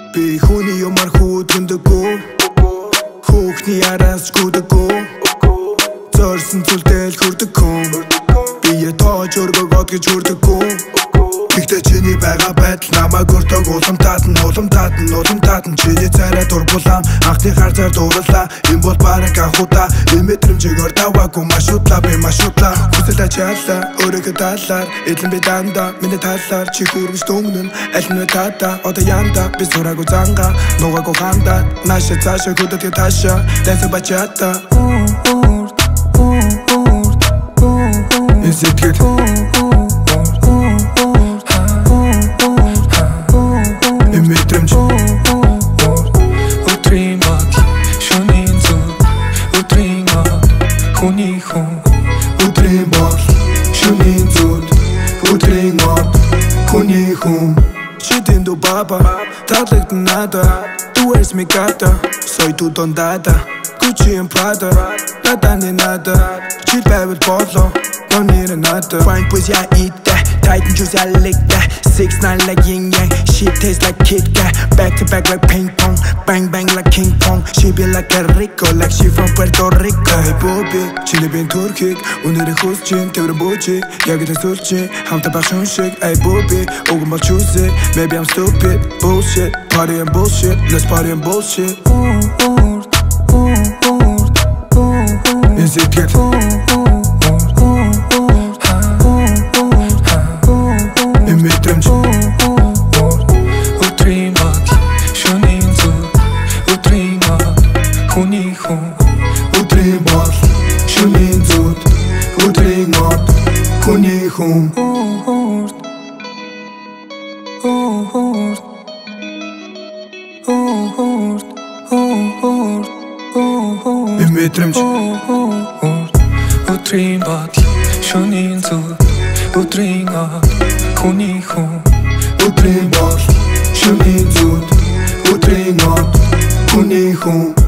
Би хүний юмар хүүдгөндөгөө Хүүхний араас гүдэгөө Зорсон зүйлдэл хүрдэгөө Бие тоож өргөгод гэж хүрдэгөө Гэхдээ чиний байгаа байдал намайг өртөг улам таатан Чиний царай дургуулам анхны харцаар дурлаа Энэ бол бараг анхудаа Энэ мэдрэмжээр даваагүй маш удлаа би маш удлаа Хүсэл ачаалаа өөрийгөө талаар Эдлэн би дандаа миний талаар Чи хүргэж дүнгнэн аль нь таата Одоо янда би сураагүй занга Нугаагүй хандаад Наша цаашаа хөдөдгөө таашаа Дайсаг бачаата Эзэтгэл Мэдрэмж Өдрийн бат шөнийн зүг Өдрийн хүний хүн Өдрийн бол шөнийн зүд Өдрийн хүний хүн She didn't do baba Таглагдсан надад Du eres mi gata Soy tu dondada Gucci and Prada Наданы надад Чи байвал болоо Нонир надад Fine boys я ийтэ Titan juice я лигтэ 6ix9ine like yin yang She tastes like Kit Kat Back to back like ping pong Bang bang like King Kong She be like a Rico Like she from Puerto Rico Hey Bobby Чиний бин Туркийг Өнөрөө хүсчин Тэврэн бүүчиг Яг л сүлчин Хамтаа байх шун шиг Hey Bobby Уган бол choosy Maybe I'm stupid Bullshit Party and bullshit Let's party and bullshit Is it get Мэдрэмж Өдрийн бат шөнийн зүг Өдрийн хүний хүн Өдрийн бол шөнийн зүд Өдрийн хүний хүн Мэдрэмж Өдрийн бат шөнийн зүг Өдрийн хүний хүн Өдрийн бол шөнийн зүд Өдрийн хүний хүн